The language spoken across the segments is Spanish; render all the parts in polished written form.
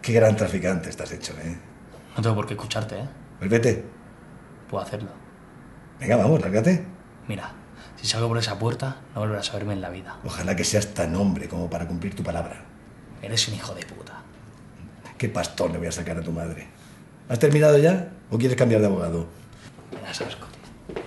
Qué gran traficante estás hecho, ¿eh? No tengo por qué escucharte, ¿eh? Pues vete. Puedo hacerlo. Venga, vamos, lárgate. Mira, si salgo por esa puerta, no volverás a verme en la vida. Ojalá que seas tan hombre como para cumplir tu palabra. Eres un hijo de puta. ¿Qué pastor le voy a sacar a tu madre? ¿Has terminado ya o quieres cambiar de abogado? Ya sabes, Coti.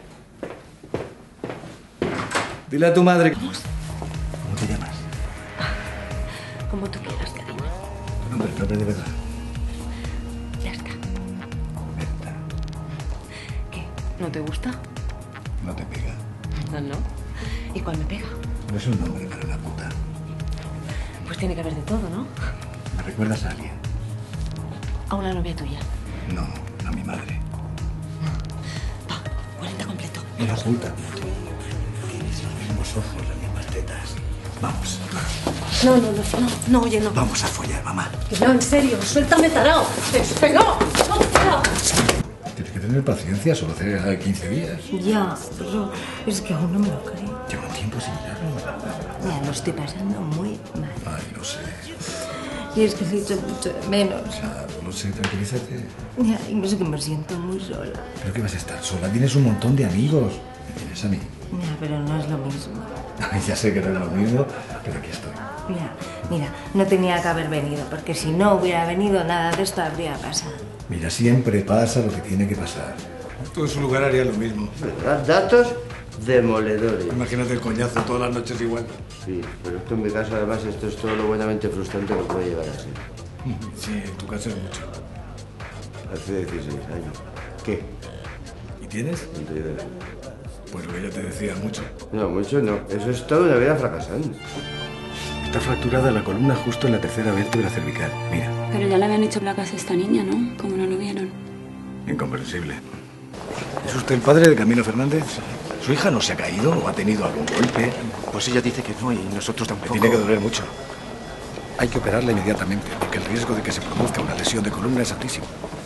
Dile a tu madre... Vamos. ¿Cómo te llamas? Como tú quieras, cariño. Tu nombre de verdad. Ya está. Berta. ¿Qué? ¿No te gusta? No te pega. No. ¿Y cuál me pega? No es un nombre para una puta. Pues tiene que haber de todo, ¿no? ¿Me recuerdas a alguien? A una novia tuya. No, a mi madre. Va, 40 completo. Mira, Julta. Tienes los mismos ojos, las mismas tetas. Vamos. No, oye, no. Vamos a follar, mamá. Que no, en serio, suéltame, tarao. Que no. Tienes que tener paciencia, solo hace 15 días. Ya, pero es que aún no me lo creo. Llevo un tiempo sin mirarlo. Ya, lo estoy pasando muy mal. Ay, lo sé. Y es que le echo mucho de menos. Claro, lo sé, tranquilízate. Ya, y es que me siento muy sola. Pero que vas a estar sola, tienes un montón de amigos. Me tienes a mí. Ya, pero no es lo mismo. Ya sé que no es lo mismo, pero aquí estoy. Mira, no tenía que haber venido, porque si no hubiera venido, nada de esto habría pasado. Mira, siempre pasa lo que tiene que pasar. Tú en su lugar harías lo mismo. Datos demoledores. Imagínate el coñazo todas las noches igual. Sí, pero esto en mi caso, además, esto es todo lo buenamente frustrante que puede llegar a ser. Sí, en tu caso es mucho. Hace 16 años. ¿Qué? ¿Y tienes? 32. Pues lo que yo te decía, mucho. No, mucho no. Eso es toda una vida fracasando. Está fracturada la columna justo en la tercera vértebra cervical. Mira. Pero ya le habían hecho placas a esta niña, ¿no? Como no lo vieron. Incomprensible. ¿Es usted el padre de Camilo Fernández? ¿Su hija no se ha caído o ha tenido algún golpe? Pues ella dice que no y nosotros tampoco. Me tiene que doler mucho. Hay que operarla inmediatamente porque el riesgo de que se produzca una lesión de columna es altísimo.